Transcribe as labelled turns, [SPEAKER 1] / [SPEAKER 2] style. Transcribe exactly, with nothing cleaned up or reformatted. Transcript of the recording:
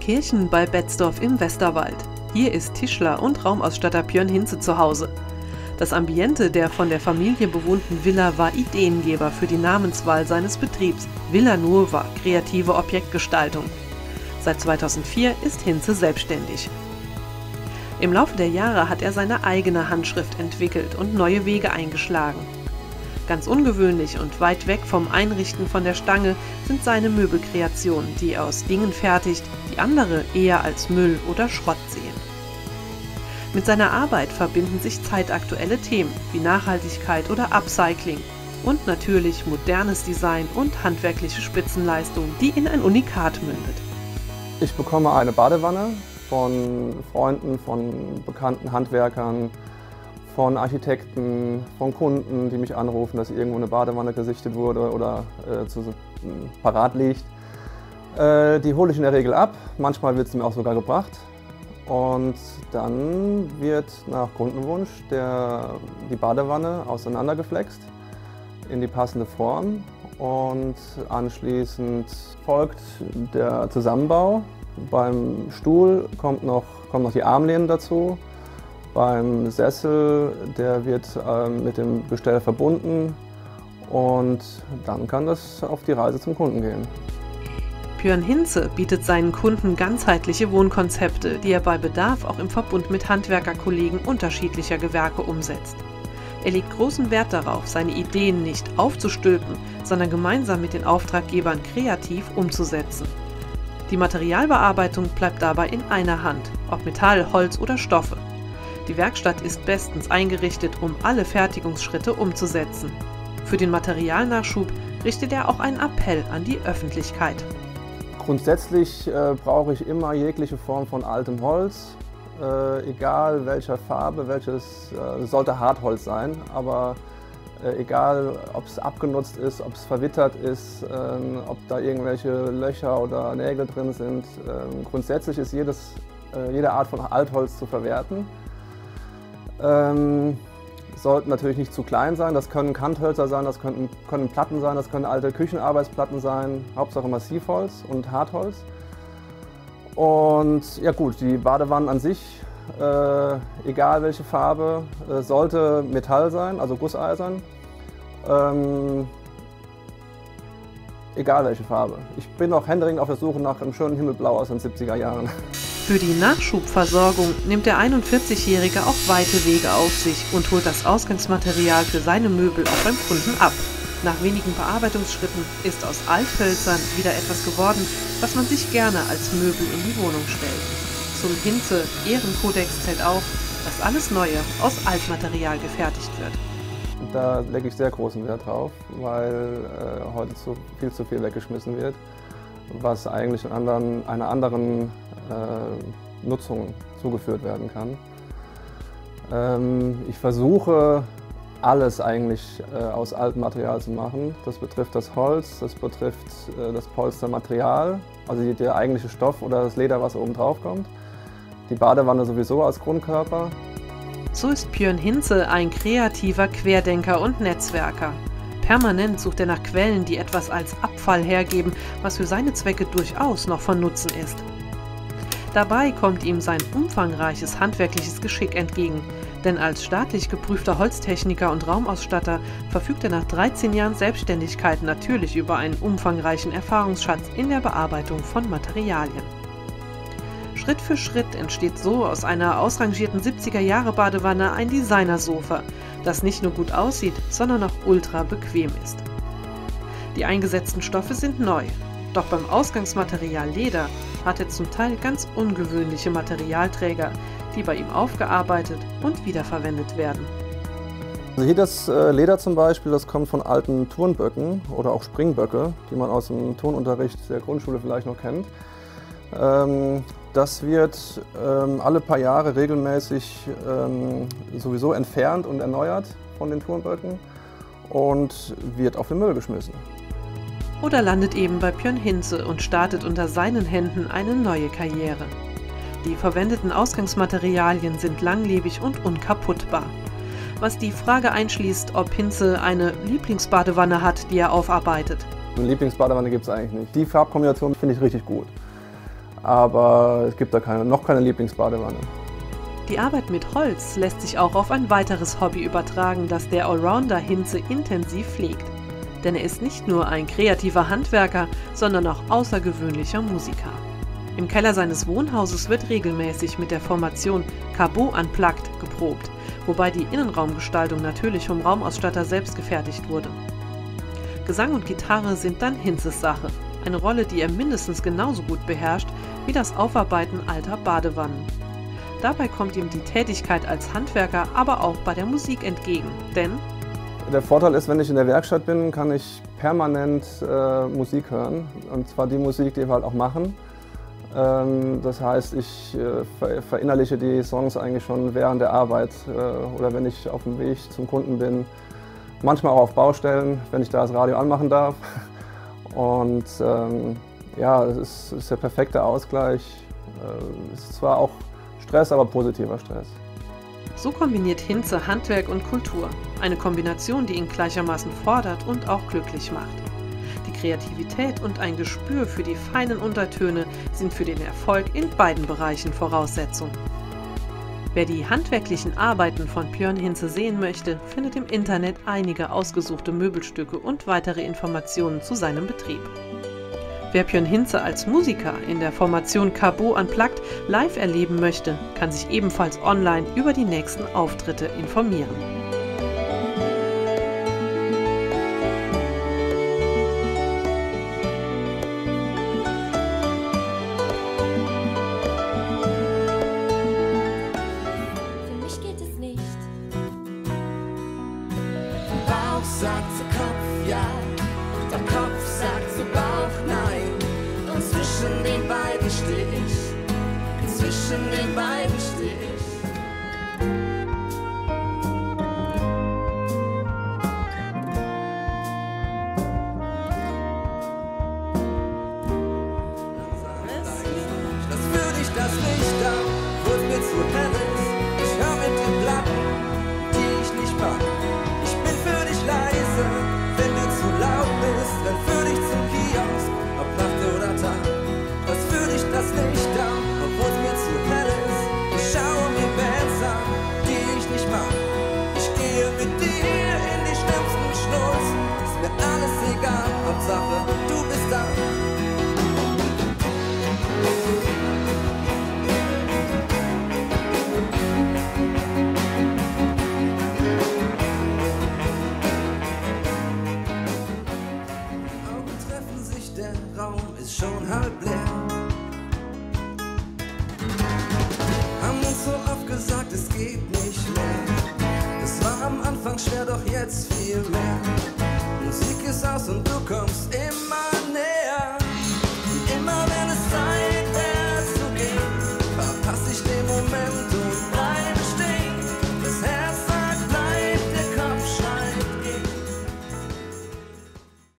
[SPEAKER 1] Kirchen bei Betzdorf im Westerwald. Hier ist Tischler und Raumausstatter Björn Hinze zu Hause. Das Ambiente der von der Familie bewohnten Villa war Ideengeber für die Namenswahl seines Betriebs. Villa Nuova, kreative Objektgestaltung. Seit zweitausendvier ist Hinze selbstständig. Im Laufe der Jahre hat er seine eigene Handschrift entwickelt und neue Wege eingeschlagen. Ganz ungewöhnlich und weit weg vom Einrichten von der Stange sind seine Möbelkreationen, die er aus Dingen fertigt, die andere eher als Müll oder Schrott sehen. Mit seiner Arbeit verbinden sich zeitaktuelle Themen wie Nachhaltigkeit oder Upcycling und natürlich modernes Design und handwerkliche Spitzenleistung, die in ein Unikat mündet.
[SPEAKER 2] Ich bekomme eine Badewanne von Freunden, von bekannten Handwerkern, von Architekten, von Kunden, die mich anrufen, dass irgendwo eine Badewanne gesichtet wurde oder äh, zu, äh, parat liegt. Äh, die hole ich in der Regel ab, manchmal wird sie mir auch sogar gebracht. Und dann wird nach Kundenwunsch der, die Badewanne auseinandergeflext in die passende Form und anschließend folgt der Zusammenbau. Beim Stuhl kommt noch, kommen noch die Armlehnen dazu. Beim Sessel, der wird äh, mit dem Gestell verbunden und dann kann das auf die Reise zum Kunden gehen.
[SPEAKER 1] Björn Hinze bietet seinen Kunden ganzheitliche Wohnkonzepte, die er bei Bedarf auch im Verbund mit Handwerkerkollegen unterschiedlicher Gewerke umsetzt. Er legt großen Wert darauf, seine Ideen nicht aufzustülpen, sondern gemeinsam mit den Auftraggebern kreativ umzusetzen. Die Materialbearbeitung bleibt dabei in einer Hand, ob Metall, Holz oder Stoffe. Die Werkstatt ist bestens eingerichtet, um alle Fertigungsschritte umzusetzen. Für den Materialnachschub richtet er auch einen Appell an die Öffentlichkeit.
[SPEAKER 2] Grundsätzlich äh, brauche ich immer jegliche Form von altem Holz, äh, egal welcher Farbe, welches äh, sollte Hartholz sein, aber äh, egal ob es abgenutzt ist, ob es verwittert ist, äh, ob da irgendwelche Löcher oder Nägel drin sind. Äh, grundsätzlich ist jedes, äh, jede Art von Altholz zu verwerten. Ähm, sollten natürlich nicht zu klein sein, das können Kanthölzer sein, das können, können Platten sein, das können alte Küchenarbeitsplatten sein, Hauptsache Massivholz und Hartholz. Und ja gut, die Badewannen an sich, äh, egal welche Farbe, äh, sollte Metall sein, also gusseisern. Ähm, egal welche Farbe. Ich bin auch händeringend auf der Suche nach einem schönen Himmelblau aus den siebziger Jahren.
[SPEAKER 1] Für die Nachschubversorgung nimmt der einundvierzigjährige auch weite Wege auf sich und holt das Ausgangsmaterial für seine Möbel auch beim Kunden ab. Nach wenigen Bearbeitungsschritten ist aus Althölzern wieder etwas geworden, was man sich gerne als Möbel in die Wohnung stellt. Zum Hinze-Ehrenkodex zählt auch, dass alles Neue aus Altmaterial gefertigt wird.
[SPEAKER 2] Da lege ich sehr großen Wert drauf, weil äh, heute zu, viel zu viel weggeschmissen wird, was eigentlich in anderen, einer anderen äh, Nutzung zugeführt werden kann. Ähm, ich versuche alles eigentlich äh, aus altem Material zu machen. Das betrifft das Holz, das betrifft äh, das Polstermaterial, also die, der eigentliche Stoff oder das Leder, was oben drauf kommt. Die Badewanne sowieso als Grundkörper.
[SPEAKER 1] So ist Björn Hinze ein kreativer Querdenker und Netzwerker. Permanent sucht er nach Quellen, die etwas als Abfall hergeben, was für seine Zwecke durchaus noch von Nutzen ist. Dabei kommt ihm sein umfangreiches handwerkliches Geschick entgegen, denn als staatlich geprüfter Holztechniker und Raumausstatter verfügt er nach dreizehn Jahren Selbstständigkeit natürlich über einen umfangreichen Erfahrungsschatz in der Bearbeitung von Materialien. Schritt für Schritt entsteht so aus einer ausrangierten siebziger-Jahre-Badewanne ein Designersofa, das nicht nur gut aussieht, sondern auch ultra bequem ist. Die eingesetzten Stoffe sind neu, doch beim Ausgangsmaterial Leder hat er zum Teil ganz ungewöhnliche Materialträger, die bei ihm aufgearbeitet und wiederverwendet werden.
[SPEAKER 2] Also hier das äh, Leder zum Beispiel, das kommt von alten Turnböcken oder auch Springböcke, die man aus dem Turnunterricht der Grundschule vielleicht noch kennt. Ähm, das wird ähm, alle paar Jahre regelmäßig ähm, sowieso entfernt und erneuert von den Turnböcken und wird auf den Müll geschmissen.
[SPEAKER 1] Oder landet eben bei Björn Hinze und startet unter seinen Händen eine neue Karriere. Die verwendeten Ausgangsmaterialien sind langlebig und unkaputtbar. Was die Frage einschließt, ob Hinze eine Lieblingsbadewanne hat, die er aufarbeitet.
[SPEAKER 2] Eine Lieblingsbadewanne gibt es eigentlich nicht. Die Farbkombination finde ich richtig gut. aber es gibt da keine, noch keine Lieblingsbadewanne.
[SPEAKER 1] Die Arbeit mit Holz lässt sich auch auf ein weiteres Hobby übertragen, das der Allrounder Hinze intensiv pflegt. Denn er ist nicht nur ein kreativer Handwerker, sondern auch außergewöhnlicher Musiker. Im Keller seines Wohnhauses wird regelmäßig mit der Formation Cabot Unplugged geprobt, wobei die Innenraumgestaltung natürlich vom Raumausstatter selbst gefertigt wurde. Gesang und Gitarre sind dann Hinzes Sache, eine Rolle, die er mindestens genauso gut beherrscht wie das Aufarbeiten alter Badewannen. Dabei kommt ihm die Tätigkeit als Handwerker aber auch bei der Musik entgegen, denn
[SPEAKER 2] der Vorteil ist, wenn ich in der Werkstatt bin, kann ich permanent äh, Musik hören, und zwar die Musik, die wir halt auch machen. Ähm, das heißt, ich äh, ver verinnerliche die Songs eigentlich schon während der Arbeit äh, oder wenn ich auf dem Weg zum Kunden bin, manchmal auch auf Baustellen, wenn ich da das Radio anmachen darf. Und ähm, ja, es ist, ist der perfekte Ausgleich. Äh, es ist zwar auch Stress, aber positiver Stress.
[SPEAKER 1] So kombiniert Hinze Handwerk und Kultur. Eine Kombination, die ihn gleichermaßen fordert und auch glücklich macht. Die Kreativität und ein Gespür für die feinen Untertöne sind für den Erfolg in beiden Bereichen Voraussetzung. Wer die handwerklichen Arbeiten von Björn Hinze sehen möchte, findet im Internet einige ausgesuchte Möbelstücke und weitere Informationen zu seinem Betrieb. Wer Björn Hinze als Musiker in der Formation Cabot Unplugged live erleben möchte, kann sich ebenfalls online über die nächsten Auftritte informieren.
[SPEAKER 3] Für mich geht es nicht. Bauch sagt zu Kopf ja, der Kopf sagt zu Bauch nein. Und zwischen den beiden steh ich, zwischen den beiden steh ich. Lass für dich das Licht an, wo es mir zu hell ist. Ich hör mit den Platten, die ich nicht mag. Ich bin für dich leise, wenn du zu laut bist. Renn für dich zum Kiosk, ob Nacht oder Tag. Lass für dich das Licht an, obwohl es mir zu hell ist. Ich schaue mir Bands an, die ich nicht mag. Ich gehe mit dir in die schlimmsten Schnulzen. Ist mir alles egal, Hauptsache du bist da. Augen treffen sich, der Raum ist schon halb leer. Haben uns so oft gesagt, es geht